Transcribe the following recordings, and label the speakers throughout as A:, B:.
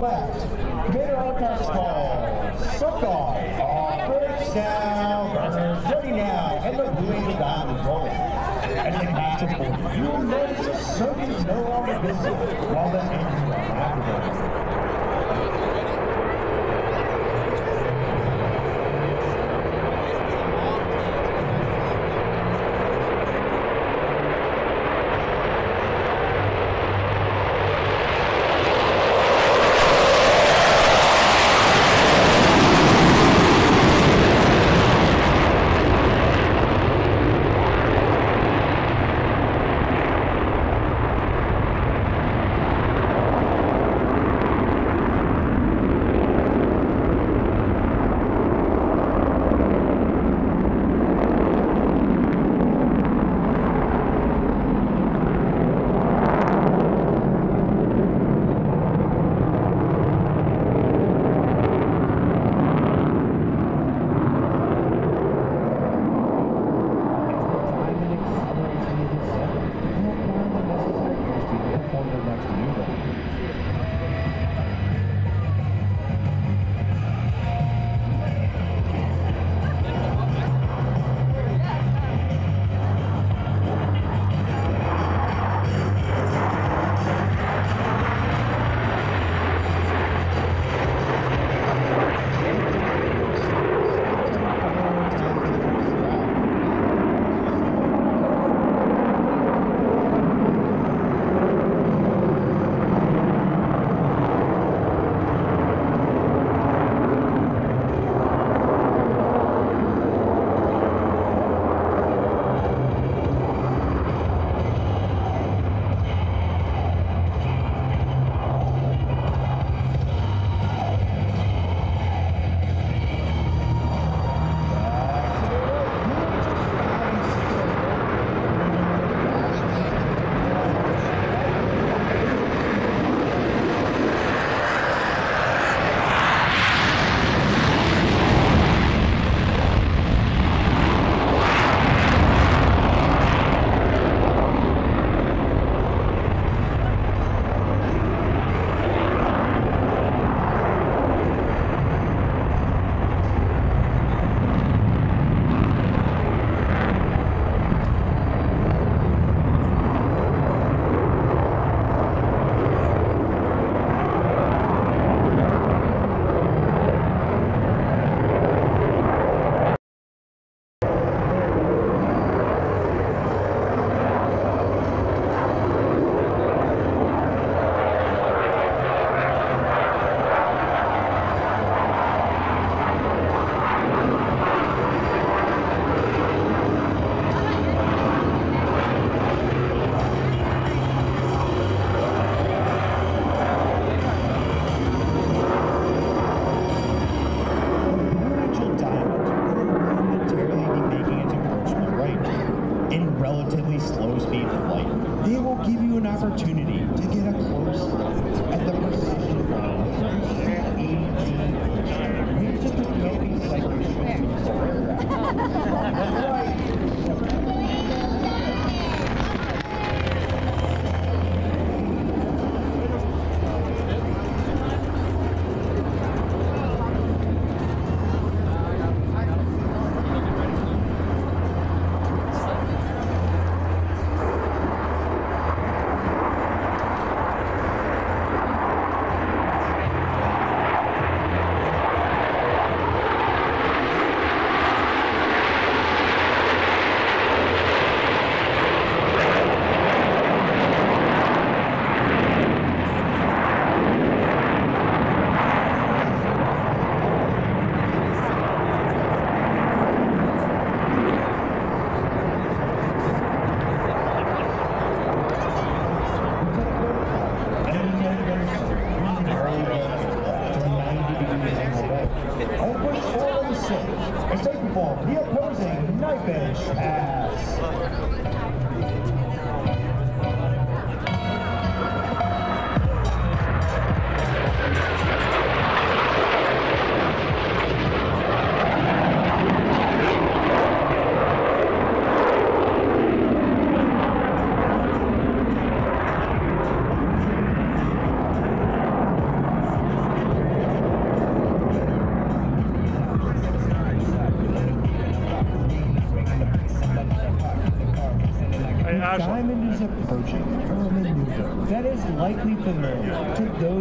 A: left, Commander Archives call. Suck off. Breaks down. Burners ready now. And the Blue Angel Diamond is rolling. As they pass the board, you will notice Circuit is no longer visible while the engines are activated.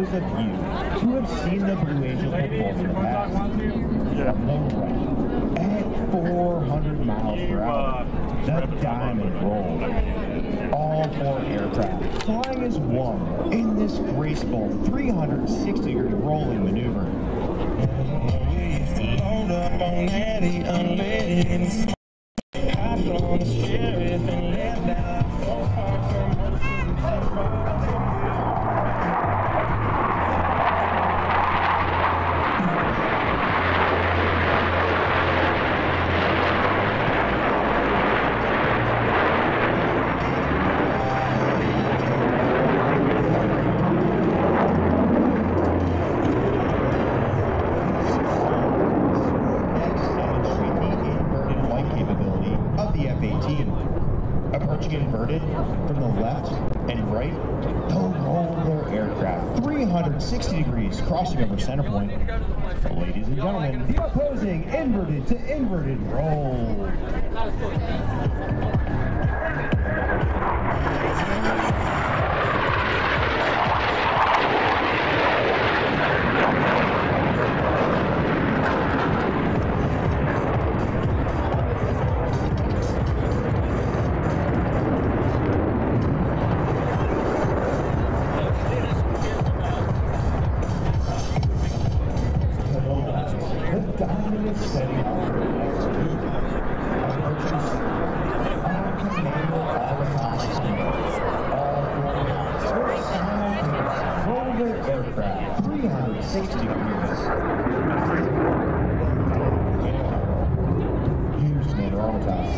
A: those of you who have seen the Blue Angels perform in the past. From the right, at 400 miles per hour, the Diamond Roll. All four aircraft flying as one in this graceful 360-degree rolling maneuver. Load up on Natty, unleaded, hop on the sheriff and let down. Approaching inverted from the left and right, they'll roll their aircraft 360 degrees, crossing over center point. Ladies and gentlemen, the opposing inverted to inverted roll. Setting up for the next week. Approaches all commando all across the all four rounds. Simultaneously roll their aircraft 360 degrees. Here's Commander Armitage.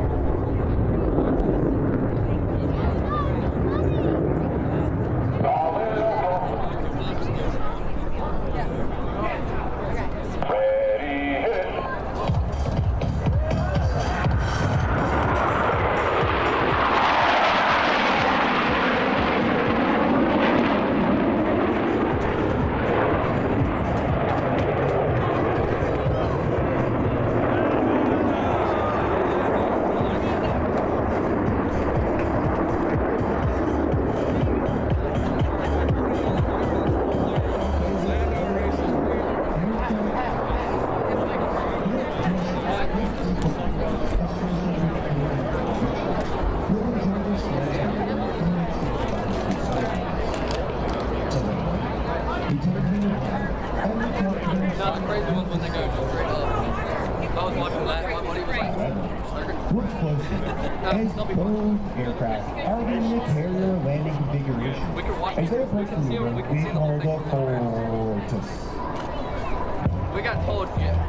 A: Look closely, as both aircraft are in the carrier landing configuration. As they approach the maneuver, we call the Fortis.
B: We got told yet.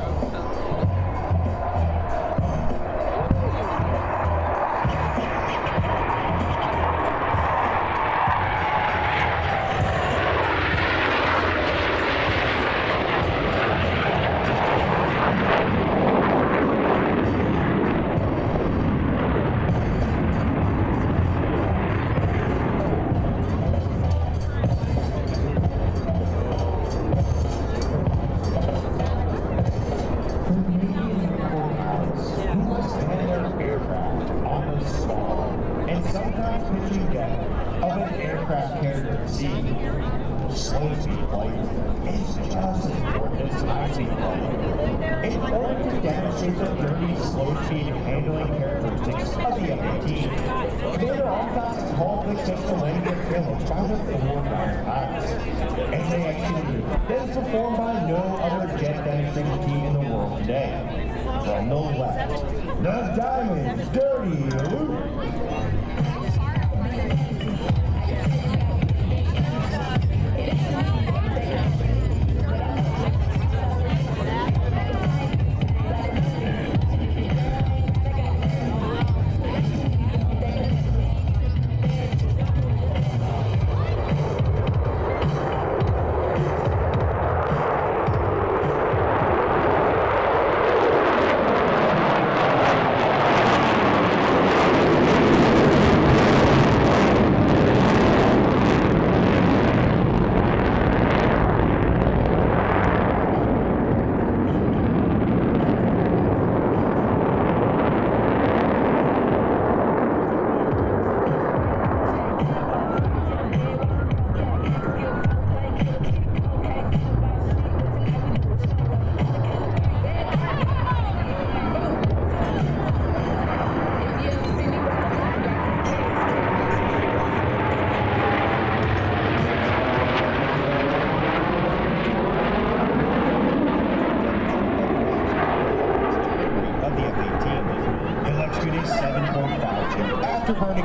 A: Slow speed flight is just as important as high speed flight. In order to demonstrate the dirty, slow speed handling characteristics of the F-18, Commander Armitage called the Coastal Landing Gear Privilege by the 4 ground pilots. And they activity that is performed by no other jet demonstration team in the world today. From the left, the Diamond Dirty Loop.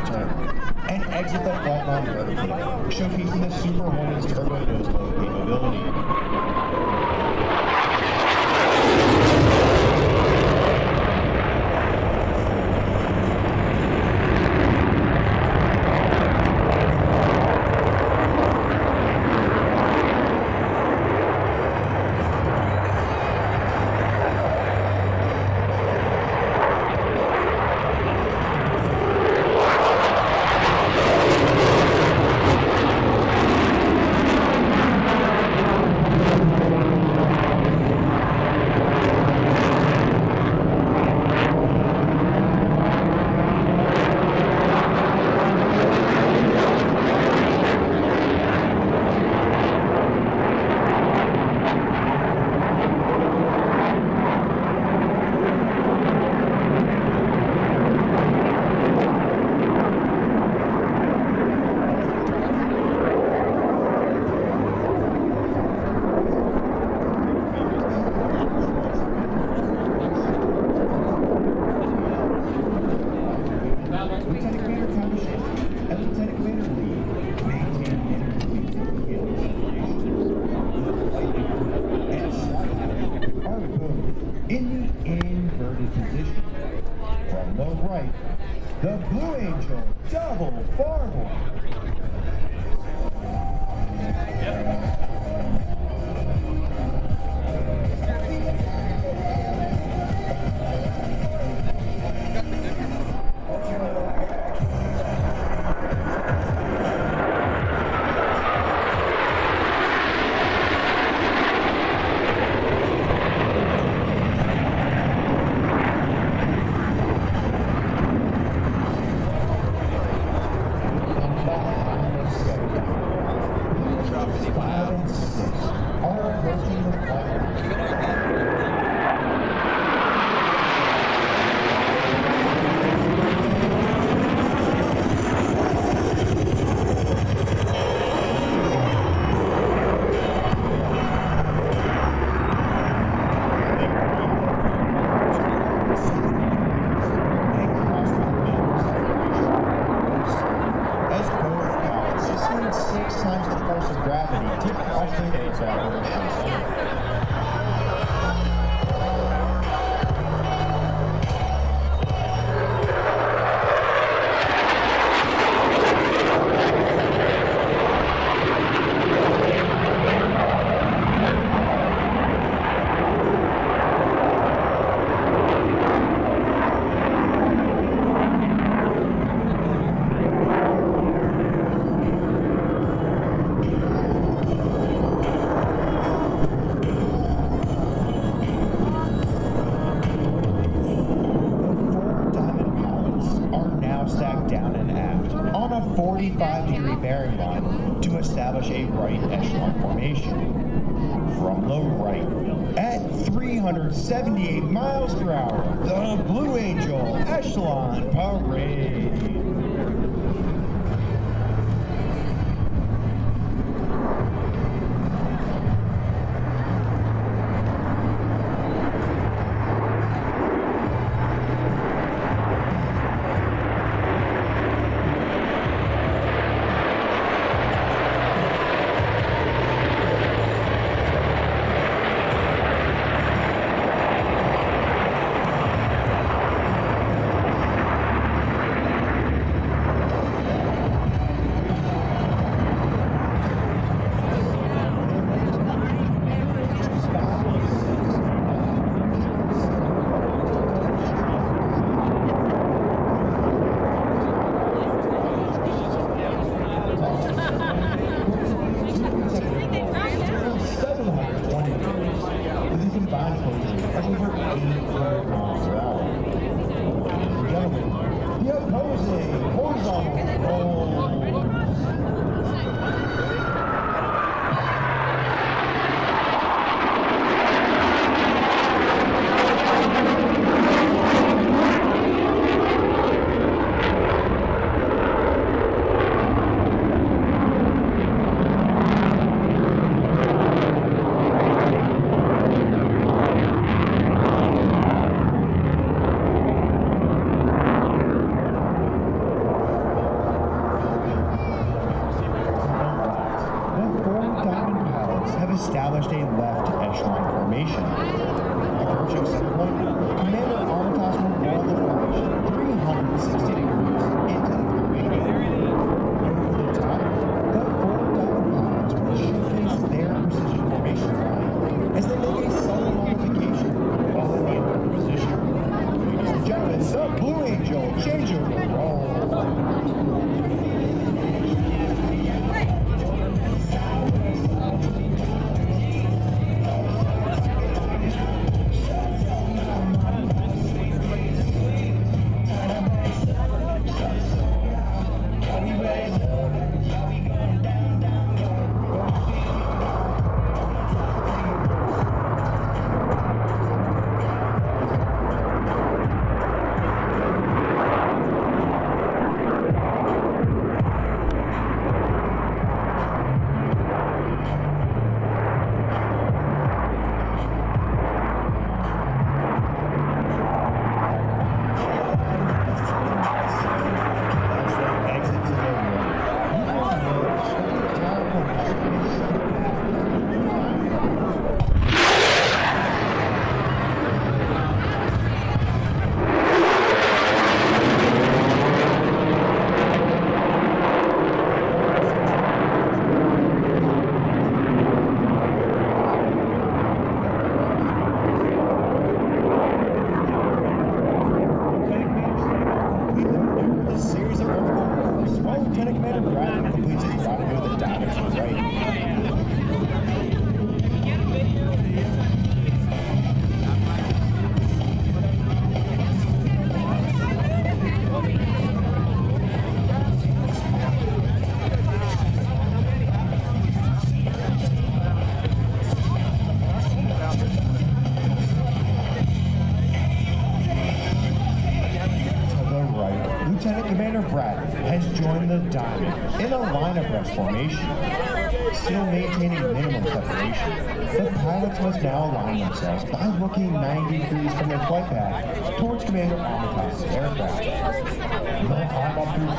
A: turn and exit the flat line vertically, showcasing the Super Hornet's turbo nose load capability. The Blue Angel double forward. Stacked down and aft on a 45-degree bearing line to establish a right echelon formation. From the right, at 378 miles per hour, the Blue Angel Echelon Parade. established a left echelon formation. Approaching center point, Commander Armitage will roll the formation 360 degrees into the formation. Over the top, the 4 diamond pilots will showcase their precision formation line as they make a subtle modification while in the inward position. Ladies and gentlemen, the Blue Angel changeover roll. Lieutenant Commander Brad has joined the Diamond in a line abreast formation. Still maintaining minimum separation, the pilots must now align themselves by looking 90 degrees from their flight path towards Commander Amitage's aircraft. They'll climb up through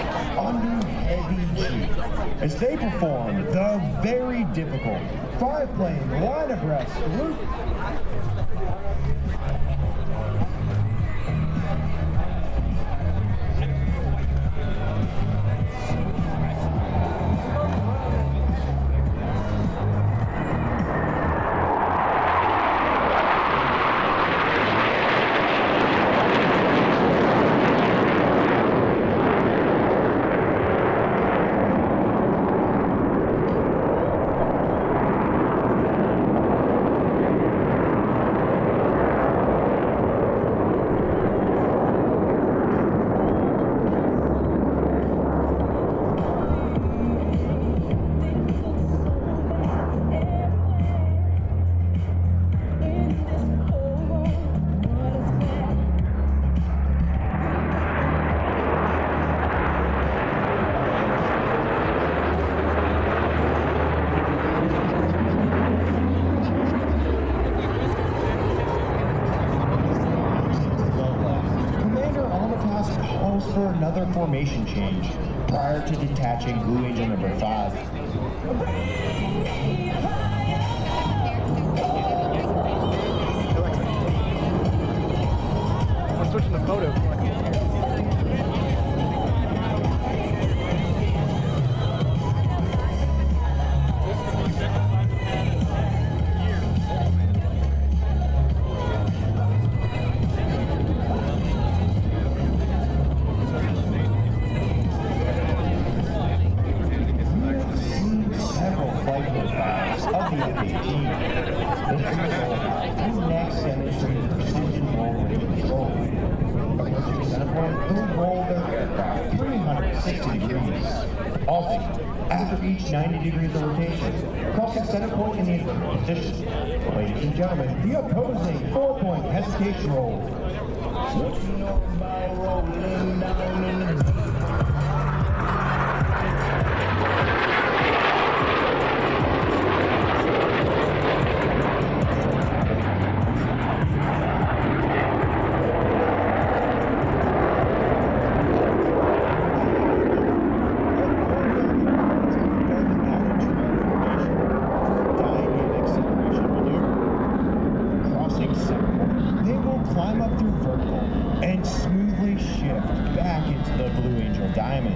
A: under heavy G as they perform the very difficult 5-plane line abreast loop. For another formation change prior to detaching Blue Angel number 5.
C: I'm switching the photo. After each 90 degrees of rotation, crossing center point in the inverted position. Ladies and gentlemen, the opposing 4-point hesitation roll. What you know about rolling down in the Diamond.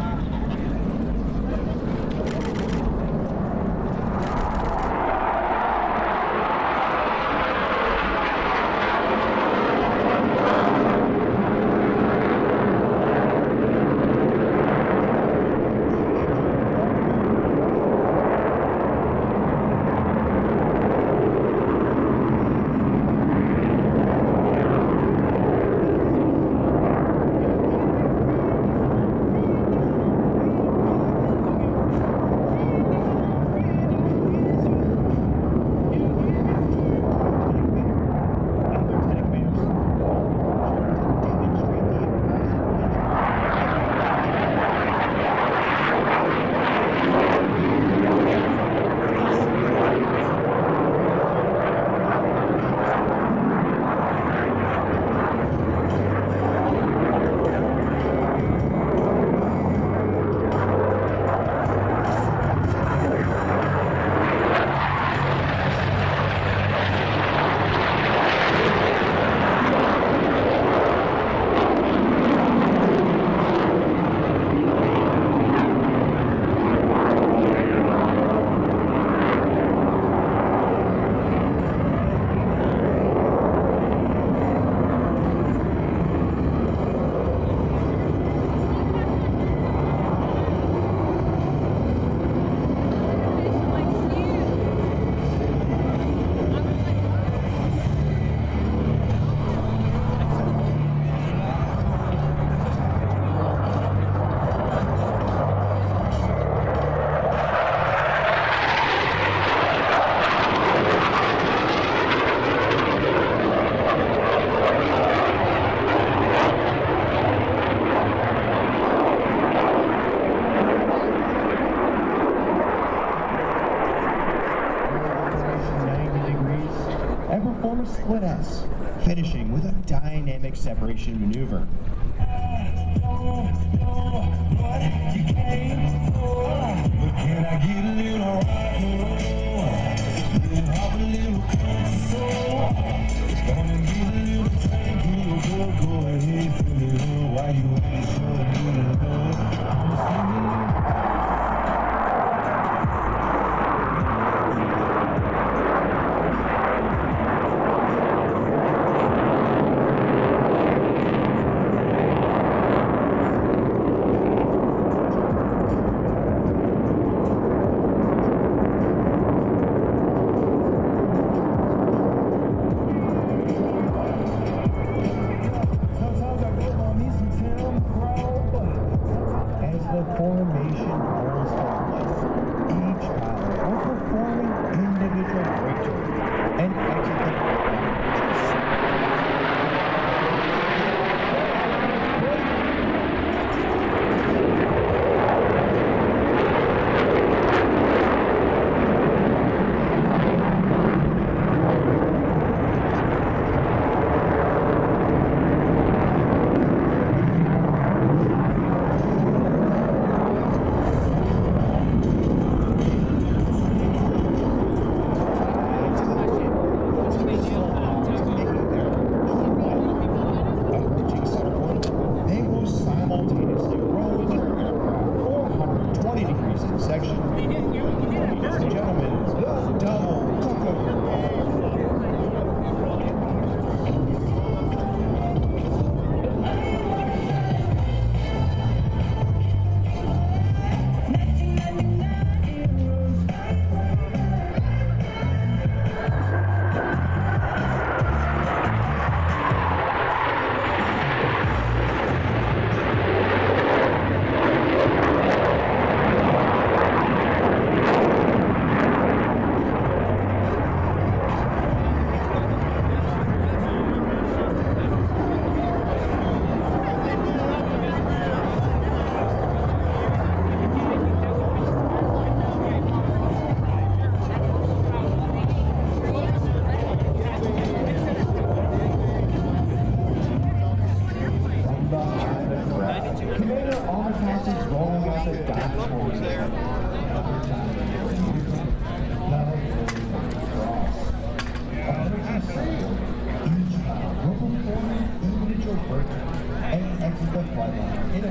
C: And perform a split S, finishing with a dynamic separation maneuver.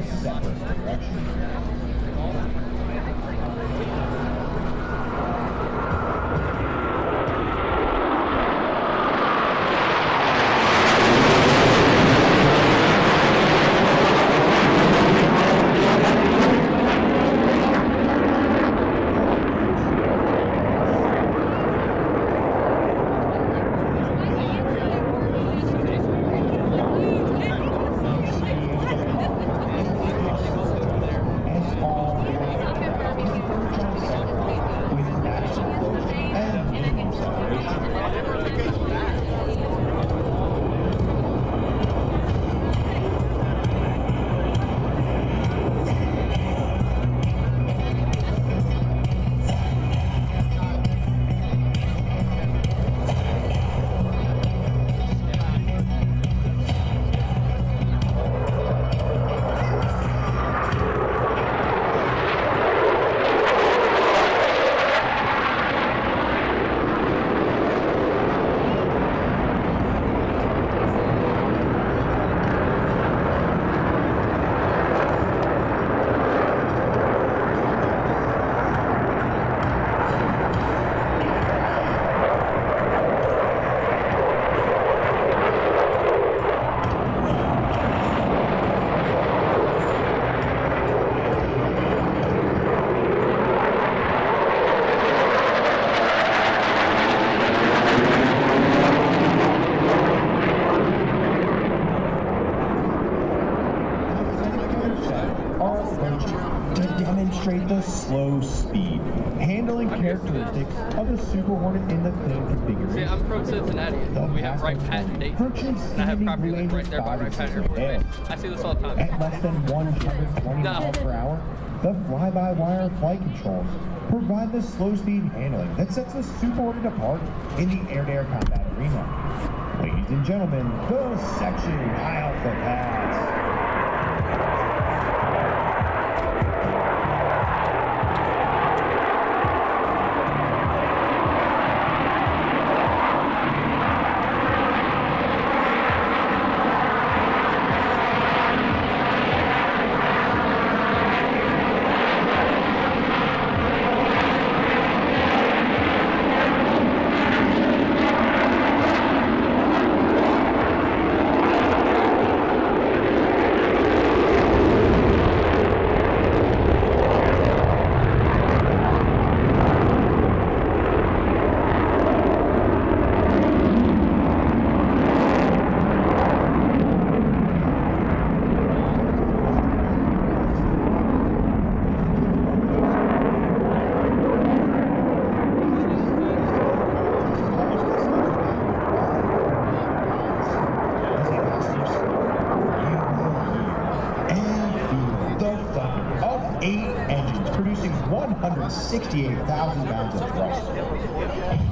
C: separate direction. To demonstrate the slow speed, handling characteristics of the Super Hornet in the clean configuration.
B: See, I'm from Cincinnati. We have Wright Patton Dayton. And I have property like right there by Wright Patton Airport. I see this all the time.
C: At less than 120 miles per hour, the fly-by-wire flight controls provide the slow speed handling that sets the Super Hornet apart in the air-to-air combat arena. Ladies and gentlemen, the section high alpha pass. Of 8 engines producing 168,000 pounds of thrust.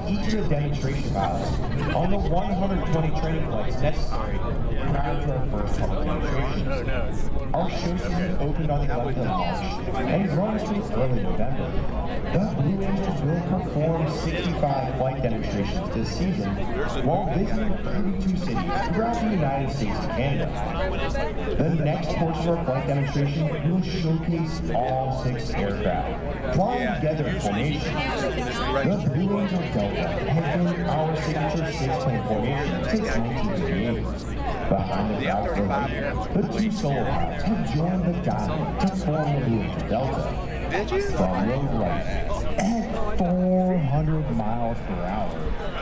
C: each of the demonstration pilots on the 120 training flights necessary prior to our first public demonstration. Our show season opened on the 11th of March and runs through early November. The Blue Angels will perform 65 flight demonstrations this season while visiting 32 cities throughout the United States and Canada. The next portion of our flight demonstration will showcase all 6 aircraft flying together in formation. The Blue Angel Delta has been our signature 6-plane formation since 1988. Behind the crowd formation, the 2 solo pilots have joined the diamond to form the Blue Angel Delta. From road lights at 400 miles per hour.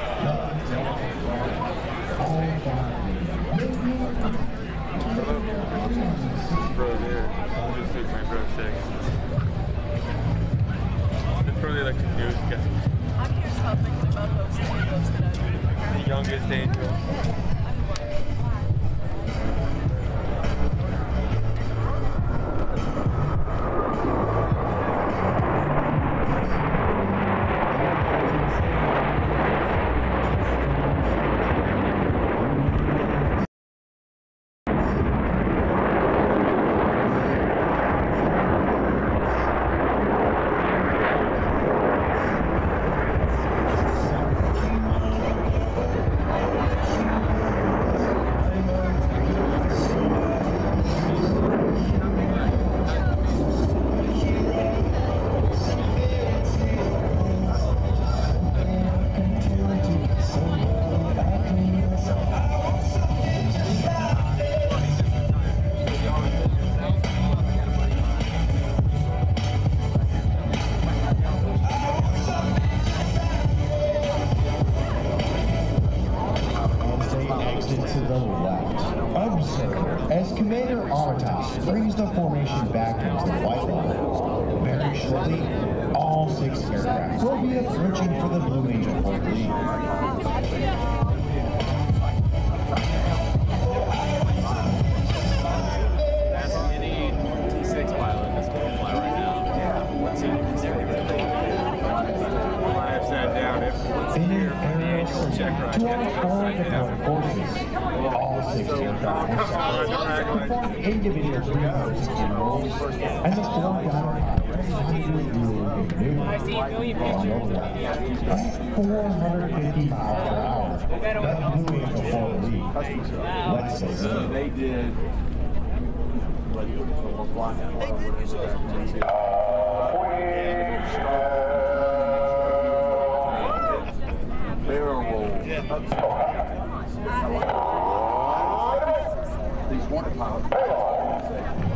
D: Bro, there. This is my bro 6. It's probably like the news guy.
E: I'm just thinking about those that I do.
D: The youngest angel.
C: As Commander Armitage brings the formation back into the white line, very shortly, all 6 aircraft will be approaching for the Blue Angel Fort Lee.
F: Ask any T6 pilot that's going to fly right now. What's his favorite thing?
D: I've sat down if
C: In an aerial search to our 4 deployed forces, all 6 aircraft will perform individual pre-posts and rolls, and the 4 gunner at 450 miles per hour. The Blue Angel Fort Lee. Let's say so.
F: They did. These water pilots.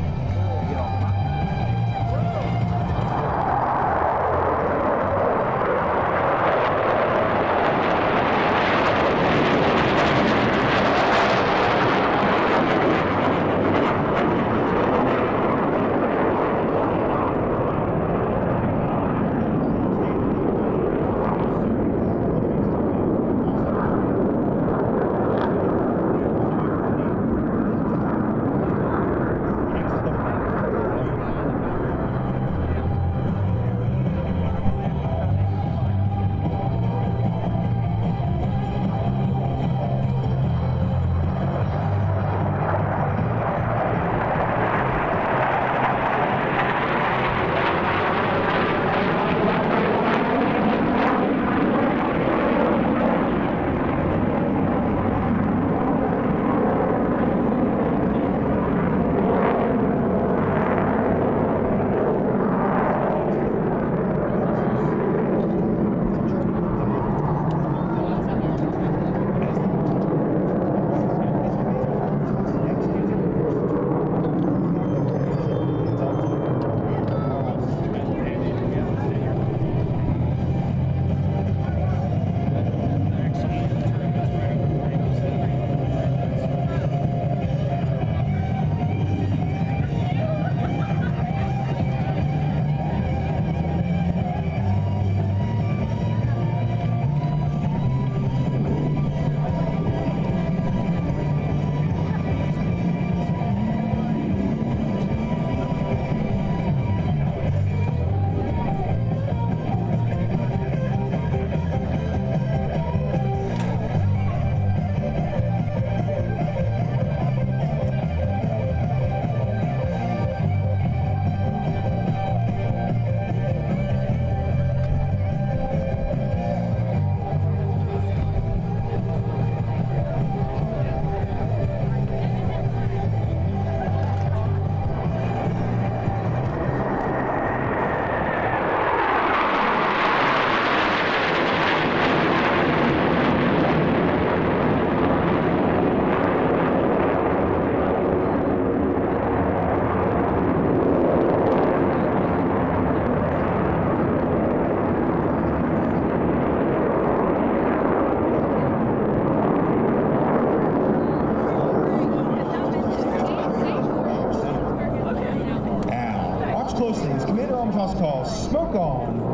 C: called Smoke On